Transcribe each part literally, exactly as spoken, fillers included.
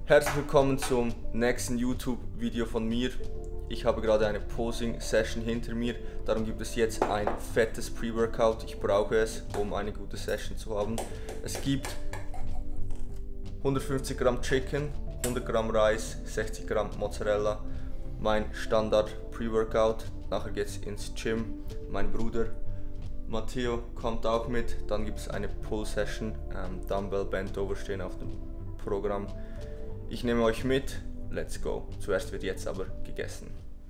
Herzlich willkommen zum nächsten YouTube-Video von mir. Ich habe gerade eine Posing-Session hinter mir, darum gibt es jetzt ein fettes Pre-Workout. Ich brauche es, um eine gute Session zu haben. Es gibt hundertfünfzig Gramm Chicken, hundert Gramm Reis, sechzig Gramm Mozzarella. Mein Standard Pre-Workout. Nachher geht es ins Gym. Mein Bruder Matteo kommt auch mit. Dann gibt es eine Pull-Session. Ähm, Dumbbell Bent Over stehen auf dem Programm. Ich nehme euch mit, let's go. Zuerst wird jetzt aber gegessen.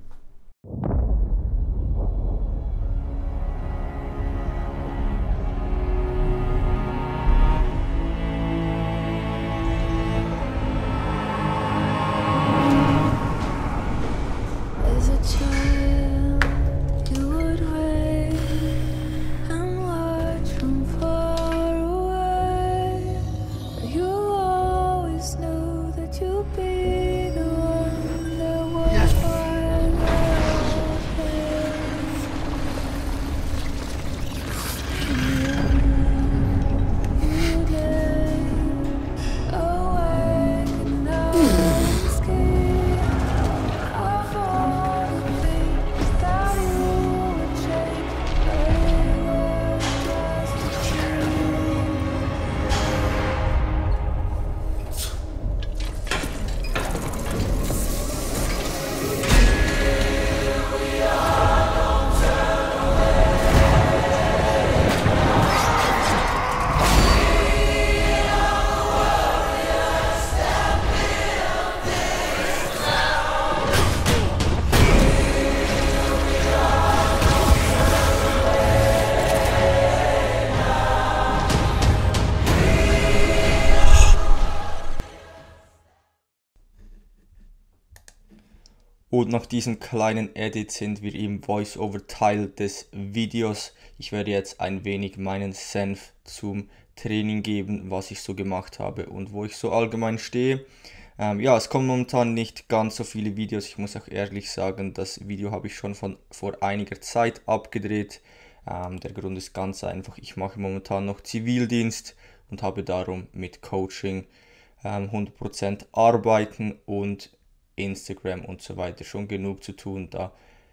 Und nach diesem kleinen Edit sind wir im Voice-Over-Teil des Videos. Ich werde jetzt ein wenig meinen Senf zum Training geben, was ich so gemacht habe und wo ich so allgemein stehe. Ähm, ja, es kommen momentan nicht ganz so viele Videos. Ich muss auch ehrlich sagen, das Video habe ich schon von vor einiger Zeit abgedreht. Ähm, der Grund ist ganz einfach, ich mache momentan noch Zivildienst und habe darum mit Coaching ähm, hundert Prozent arbeiten und Instagram und so weiter schon genug zu tun. Da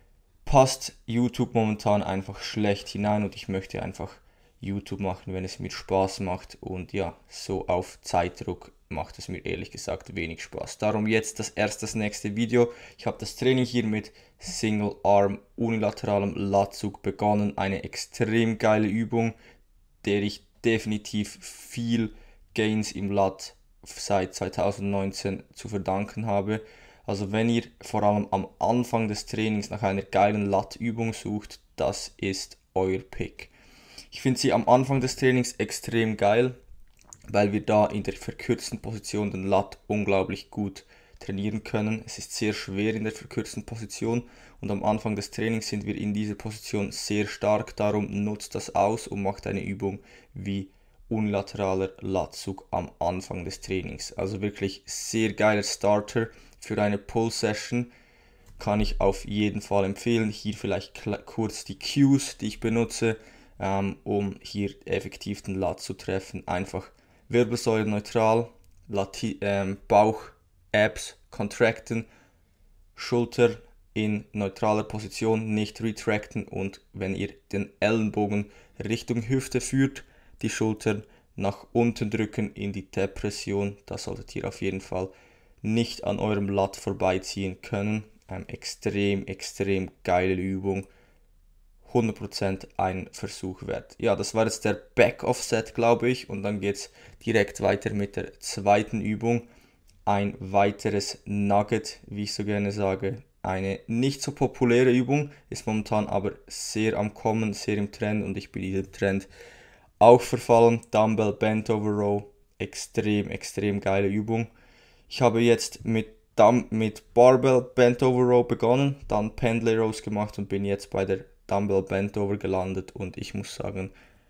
passt YouTube momentan einfach schlecht hinein und ich möchte einfach YouTube machen, wenn es mir Spaß macht, und ja, so auf Zeitdruck macht es mir ehrlich gesagt wenig Spaß. Darum jetzt das erste, das nächste Video. Ich habe das Training hier mit Single Arm unilateralem Latzug begonnen. Eine extrem geile Übung, der ich definitiv viel Gains im Lat seit zweitausendneunzehn zu verdanken habe. Also wenn ihr vor allem am Anfang des Trainings nach einer geilen Lat-Übung sucht, das ist euer Pick. Ich finde sie am Anfang des Trainings extrem geil, weil wir da in der verkürzten Position den Lat unglaublich gut trainieren können. Es ist sehr schwer in der verkürzten Position und am Anfang des Trainings sind wir in dieser Position sehr stark. Darum nutzt das aus und macht eine Übung wie unilateraler Latzug am Anfang des Trainings. Also wirklich sehr geiler Starter. Für eine Pull-Session kann ich auf jeden Fall empfehlen. Hier vielleicht kurz die Cues, die ich benutze, ähm, um hier effektiv den Lat zu treffen. Einfach Wirbelsäule neutral, Lati ähm, Bauch, Abs contracten, Schulter in neutraler Position, nicht retracten, und wenn ihr den Ellenbogen Richtung Hüfte führt, die Schultern nach unten drücken in die Depression. Das solltet ihr auf jeden Fall nicht an eurem Lat vorbeiziehen können. Ähm, extrem, extrem geile Übung. hundert Prozent ein Versuch wert. Ja, das war jetzt der Back-Offset, glaube ich. Und dann geht es direkt weiter mit der zweiten Übung. Ein weiteres Nugget, wie ich so gerne sage. Eine nicht so populäre Übung, ist momentan aber sehr am Kommen, sehr im Trend, und ich bin diesem Trend auch verfallen. Dumbbell Bent Over Row. Extrem, extrem geile Übung. Ich habe jetzt mit, Dumb mit Barbell Bent Over Row begonnen, dann Pendlay Rows gemacht und bin jetzt bei der Dumbbell Bent Over gelandet, und ich muss sagen,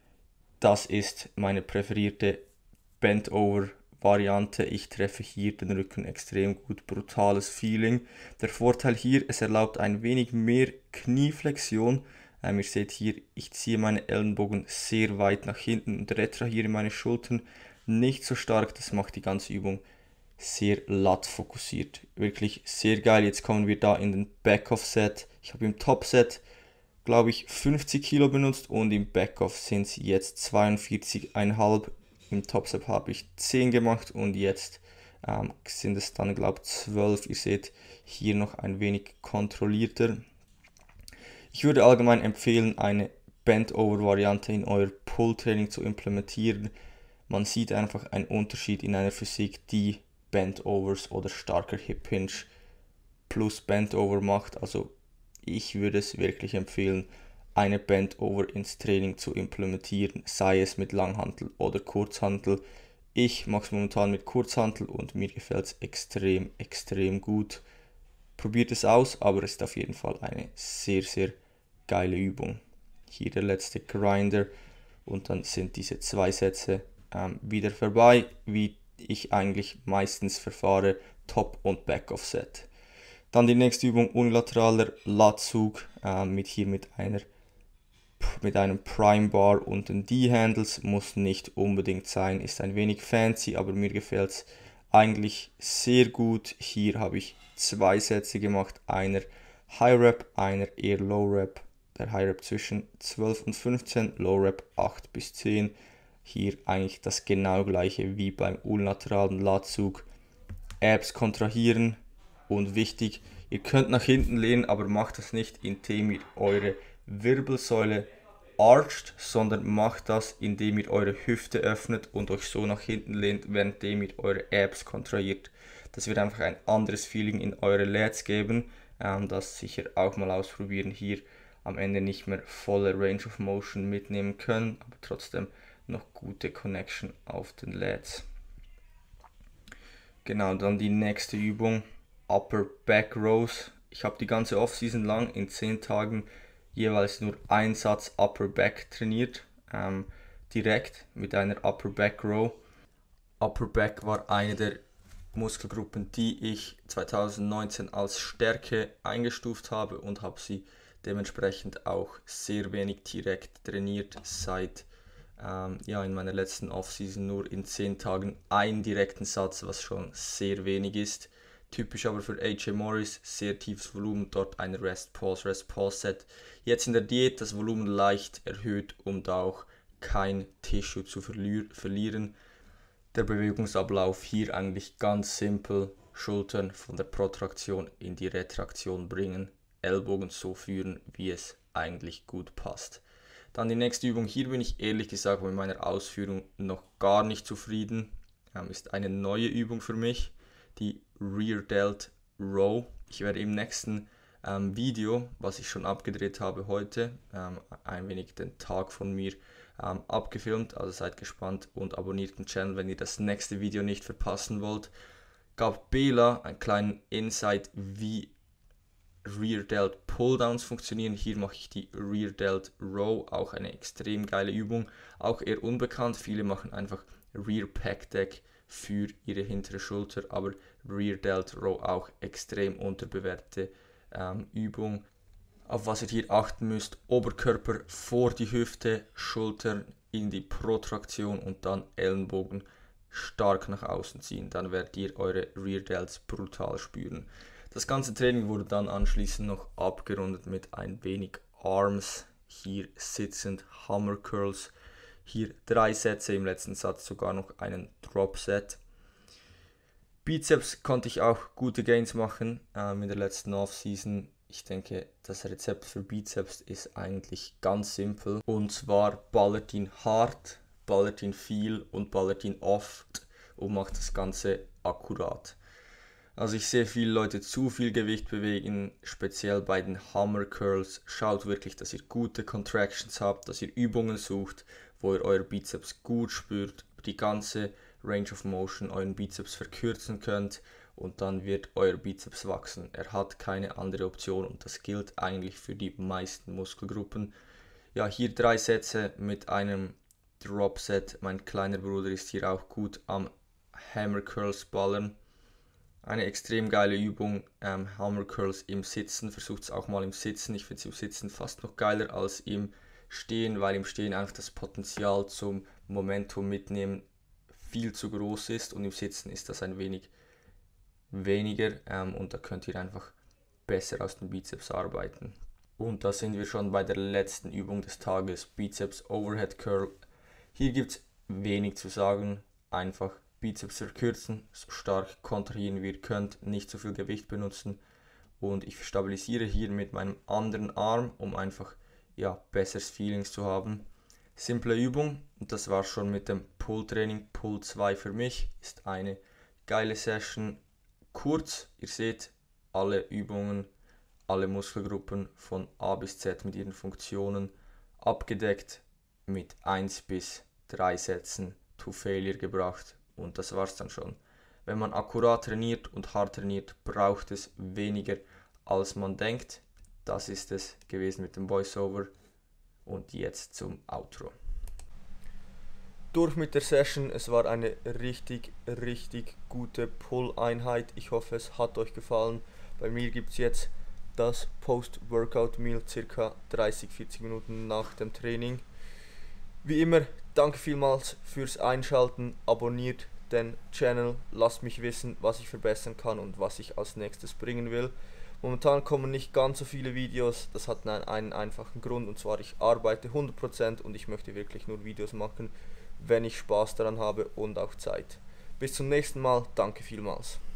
das ist meine präferierte Bent Over Variante. Ich treffe hier den Rücken extrem gut, brutales Feeling. Der Vorteil hier, es erlaubt ein wenig mehr Knieflexion. Ähm, ihr seht hier, ich ziehe meine Ellenbogen sehr weit nach hinten und retrahiere meine Schultern nicht so stark. Das macht die ganze Übung sehr lat fokussiert. Wirklich sehr geil. Jetzt kommen wir da in den Backoff-Set. Ich habe im Top-Set, glaube ich, fünfzig Kilo benutzt und im Backoff sind es jetzt zweiundvierzig Komma fünf. Im Top-Set habe ich zehn gemacht und jetzt ähm, sind es dann, glaube ich, zwölf. Ihr seht hier noch ein wenig kontrollierter. Ich würde allgemein empfehlen, eine Bend-Over-Variante in euer Pull-Training zu implementieren. Man sieht einfach einen Unterschied in einer Physik, die Bend-Overs oder starker Hip-Hinge plus Bend-Over macht. Also ich würde es wirklich empfehlen, eine Bend-Over ins Training zu implementieren, sei es mit Langhantel oder Kurzhantel. Ich mache es momentan mit Kurzhantel und mir gefällt es extrem, extrem gut. Probiert es aus, aber es ist auf jeden Fall eine sehr, sehr geile Übung. Hier der letzte Grinder und dann sind diese zwei Sätze ähm, wieder vorbei, wie ich eigentlich meistens verfahre, Top- und Back-Off-Set. Dann die nächste Übung, unilateraler Latzug äh, mit hier mit einer mit einem Prime Bar und den D-Handles, muss nicht unbedingt sein, ist ein wenig fancy, aber mir gefällt es eigentlich sehr gut. Hier habe ich zwei Sätze gemacht, einer High Rep, einer eher Low Rep. Der High Rep zwischen zwölf und fünfzehn, Low Rep acht bis zehn. Hier eigentlich das genau gleiche wie beim unilateralen Latzug. Abs kontrahieren und wichtig, ihr könnt nach hinten lehnen, aber macht das nicht, indem ihr eure Wirbelsäule archt, sondern macht das, indem ihr eure Hüfte öffnet und euch so nach hinten lehnt, währenddem ihr eure Abs kontrahiert. Das wird einfach ein anderes Feeling in eure Lats geben. Ähm, das sicher auch mal ausprobieren. Hier am Ende nicht mehr volle Range of Motion mitnehmen können, aber trotzdem noch gute Connection auf den Lats. Genau, dann die nächste Übung, Upper Back Rows. Ich habe die ganze Offseason lang in zehn Tagen jeweils nur einen Satz Upper Back trainiert, ähm, direkt mit einer Upper Back Row. Upper Back war eine der Muskelgruppen, die ich zwanzig neunzehn als Stärke eingestuft habe und habe sie dementsprechend auch sehr wenig direkt trainiert, seit ähm, ja, in meiner letzten Offseason nur in zehn Tagen einen direkten Satz, was schon sehr wenig ist. Typisch aber für A J Morris, sehr tiefes Volumen, dort ein Rest-Pause, Rest-Pause-Set. Jetzt in der Diät das Volumen leicht erhöht, um da auch kein Tissue zu verli verlieren. Der Bewegungsablauf hier eigentlich ganz simpel, Schultern von der Protraktion in die Retraktion bringen, Ellbogen so führen, wie es eigentlich gut passt. Dann die nächste Übung, hier bin ich ehrlich gesagt mit meiner Ausführung noch gar nicht zufrieden, ähm, ist eine neue Übung für mich, die Rear Delt Row. Ich werde im nächsten ähm, Video, was ich schon abgedreht habe heute, ähm, ein wenig den Tag von mir ähm, abgefilmt, also seid gespannt und abonniert den Channel, wenn ihr das nächste Video nicht verpassen wollt. Gab Bela einen kleinen Insight, wie Rear Delt Pulldowns funktionieren. Hier mache ich die Rear Delt Row, auch eine extrem geile Übung, auch eher unbekannt. Viele machen einfach Rear Pec Deck für ihre hintere Schulter, aber Rear Delt Row auch extrem unterbewertete ähm, Übung. Auf was ihr hier achten müsst, Oberkörper vor die Hüfte, Schultern in die Protraktion und dann Ellenbogen stark nach außen ziehen. Dann werdet ihr eure Rear Delts brutal spüren. Das ganze Training wurde dann anschließend noch abgerundet mit ein wenig Arms, hier sitzend Hammer Curls, hier drei Sätze, im letzten Satz sogar noch einen Drop Set. Bizeps konnte ich auch gute Gains machen ähm, in der letzten Offseason. Ich denke, das Rezept für Bizeps ist eigentlich ganz simpel. Und zwar ballert ihn hart, ballert ihn viel und ballert ihn oft und macht das Ganze akkurat. Also ich sehe viele Leute zu viel Gewicht bewegen, speziell bei den Hammer Curls. Schaut wirklich, dass ihr gute Contractions habt, dass ihr Übungen sucht, wo ihr euer Bizeps gut spürt, die ganze Range of Motion euren Bizeps verkürzen könnt und dann wird euer Bizeps wachsen. Er hat keine andere Option und das gilt eigentlich für die meisten Muskelgruppen. Ja, hier drei Sätze mit einem Drop Set. Mein kleiner Bruder ist hier auch gut am Hammer Curls ballern. Eine extrem geile Übung, ähm, Hammer Curls im Sitzen, versucht es auch mal im Sitzen. Ich finde es im Sitzen fast noch geiler als im Stehen, weil im Stehen einfach das Potenzial zum Momentum mitnehmen viel zu groß ist und im Sitzen ist das ein wenig weniger ähm, und da könnt ihr einfach besser aus den Bizeps arbeiten. Und da sind wir schon bei der letzten Übung des Tages, Bizeps Overhead Curl. Hier gibt es wenig zu sagen, einfach Bizeps verkürzen, so stark kontrahieren wie ihr könnt, nicht zu viel Gewicht benutzen und ich stabilisiere hier mit meinem anderen Arm, um einfach ja, besseres Feelings zu haben. Simple Übung und das war schon mit dem Pull-Training. Pull zwei für mich ist eine geile Session, kurz, ihr seht alle Übungen, alle Muskelgruppen von A bis Z mit ihren Funktionen abgedeckt, mit eins bis drei Sätzen to Failure gebracht und das war's dann schon. Wenn man akkurat trainiert und hart trainiert, braucht es weniger als man denkt. Das ist es gewesen mit dem Voiceover und jetzt zum Outro. Durch mit der Session, es war eine richtig, richtig gute Pull-Einheit. Ich hoffe, es hat euch gefallen. Bei mir gibt es jetzt das Post-Workout-Meal circa dreißig bis vierzig Minuten nach dem Training. Wie immer, danke vielmals fürs Einschalten, abonniert den Channel, lasst mich wissen, was ich verbessern kann und was ich als nächstes bringen will. Momentan kommen nicht ganz so viele Videos, das hat einen, einen einfachen Grund und zwar ich arbeite hundert Prozent und ich möchte wirklich nur Videos machen, wenn ich Spaß daran habe und auch Zeit. Bis zum nächsten Mal, danke vielmals.